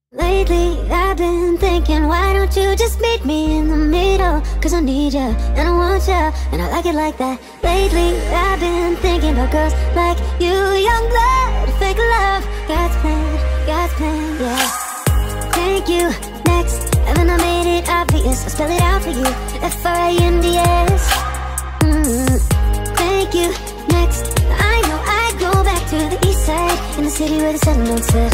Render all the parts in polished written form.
Lately, I've been thinking, why don't you just meet me in the middle? Cause I need ya, and I want ya, and I like it like that. Lately, I've been thinking about girls like you. Young blood, fake love, God's plan, yeah. Thank you, next, haven't I made it obvious? I'll spell it out for you, F-R-I-N-D-S. Thank you, next, I know I'd go back to the east side, in the city where the sun don't set.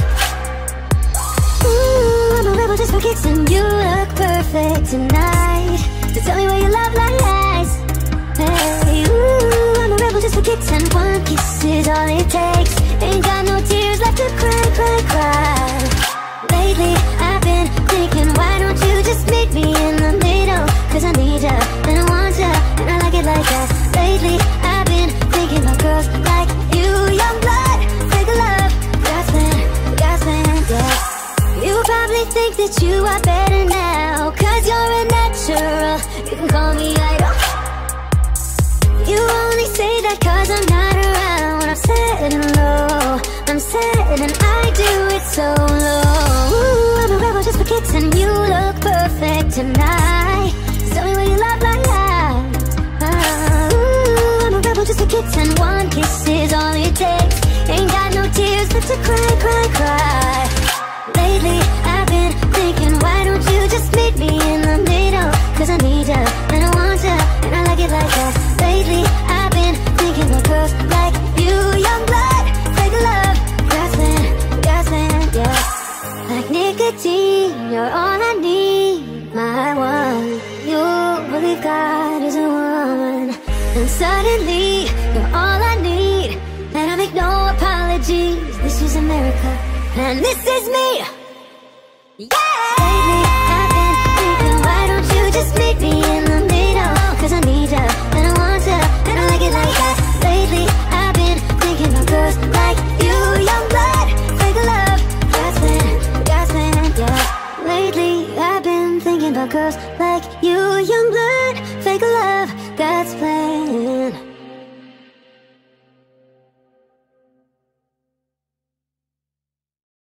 Ooh, I'm a rebel just for kicks, and you look perfect tonight. So tell me where your love lies. Hey, ooh, I'm a rebel just for kicks, and one kiss is all it takes. Ain't got no tears left to cry, cry, cry. Lately, I've been thinking, why don't you just meet me in the middle? Cause I need ya, and I want ya, and I like it like that. Lately, I've been thinking about girls like you. Young blood, fake love, God's plan, yeah. You probably think that you are better now, cause you're a natural, you can call me idol. You only say that cause I'm not around. I'm sad and low, I'm sad and I do it so low. Ooh, I'm a rebel just for kicks, and you look perfect tonight. So tell me where your love lies. Ooh, I'm a rebel just for kicks, and one kiss is all it takes. Ain't got no tears left to cry, cry, cry. Lately, I've been thinking, why don't you just meet me in the middle? Cause I need ya, and I want ya, and I like it like that. Lately, I've been thinking about girls like you. Young blood, fake love, God's plan, yeah. Like nicotine, you're all I need, my one. You believe God is a woman, and suddenly, you're all I need. And I make no apologies, this is America, and this is me, yeah! Lately, I've been thinking, why don't you just meet me in the middle? Cause I need ya, and I want ya, and I like it like that. Lately, I've been thinking about girls like you. Young blood, fake love, God's plan, yeah. Lately, I've been thinking about girls like you. Young blood, fake love, God's plan.